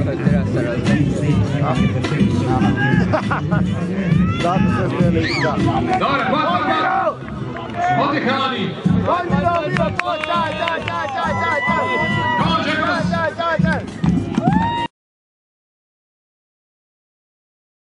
hogy rászerezem. Zato se smijeli da. Dobro, Odihrani! Daj!